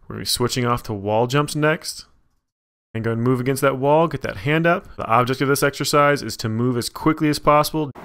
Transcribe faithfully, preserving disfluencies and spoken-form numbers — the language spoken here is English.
We're going to be switching off to wall jumps next. And go and move against that wall, get that hand up. The object of this exercise is to move as quickly as possible